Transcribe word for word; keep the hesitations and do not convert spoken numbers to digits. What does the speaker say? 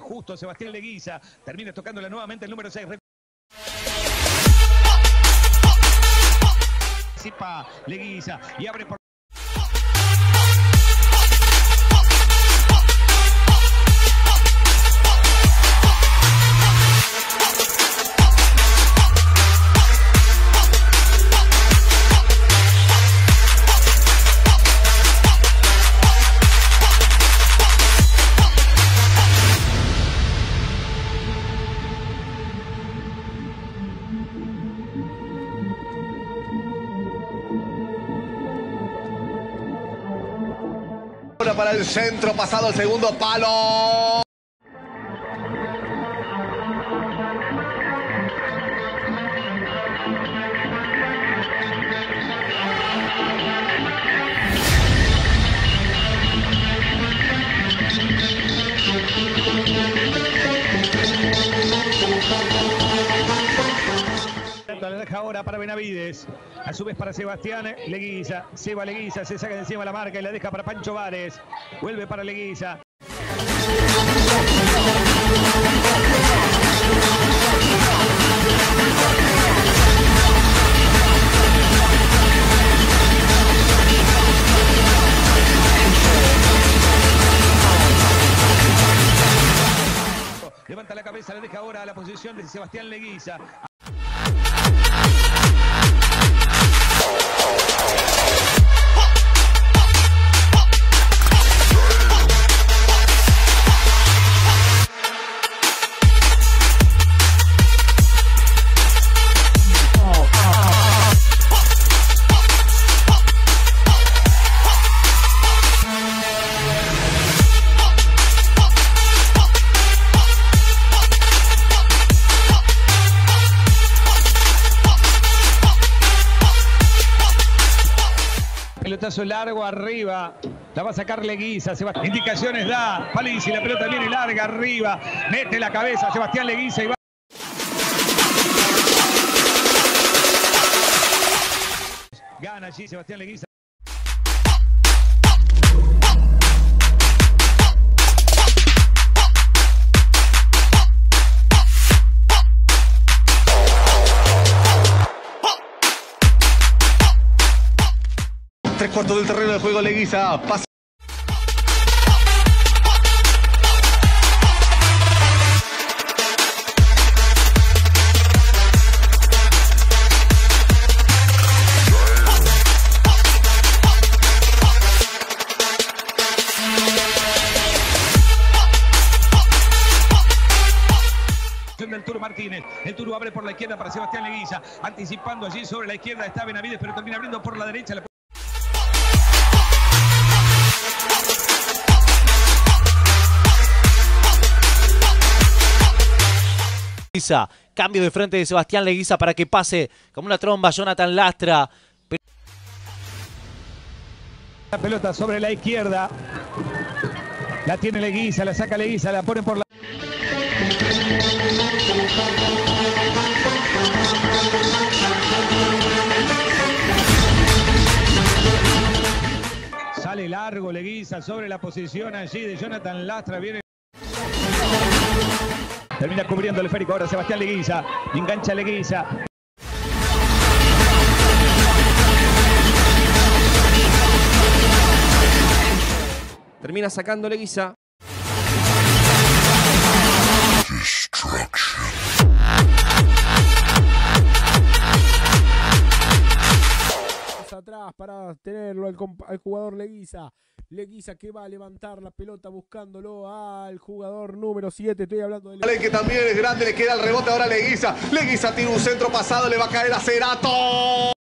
justo Sebastián Leguiza. Termina tocándola nuevamente el número seis. Participa Leguiza y abre por... Para el centro, pasado el segundo palo. La deja ahora para Benavides, a su vez para Sebastián Leguiza. Seba Leguiza se saca de encima la marca y la deja para Pancho Vares. Vuelve para Leguiza. Levanta la cabeza, la deja ahora a la posición de Sebastián Leguiza. Pelotazo largo arriba, la va a sacar Leguiza. Sebastián. Indicaciones da Palizzi, la pelota viene larga arriba, mete la cabeza Sebastián Leguiza y va. Gana allí Sebastián Leguiza. Tres cuartos del terreno de juego, Leguiza pasa. Del Turo Martínez, el Turo abre por la izquierda para Sebastián Leguiza, anticipando allí sobre la izquierda está Benavides, pero termina abriendo por la derecha. La... Cambio de frente de Sebastián Leguiza para que pase como una tromba Jonathan Lastra. La pelota sobre la izquierda. La tiene Leguiza, la saca Leguiza, la pone por la... Sale largo Leguiza sobre la posición allí de Jonathan Lastra. Viene... Termina cubriendo el esférico ahora Sebastián Leguiza. Engancha Leguiza. Termina sacando Leguiza. Atrás para tenerlo al, al jugador Leguiza. Leguiza que va a levantar la pelota buscándolo al jugador número siete. Estoy hablando de Leguiza, que también es grande, le queda el rebote ahora a Leguiza. Leguiza tiene un centro pasado, le va a caer a Cerato.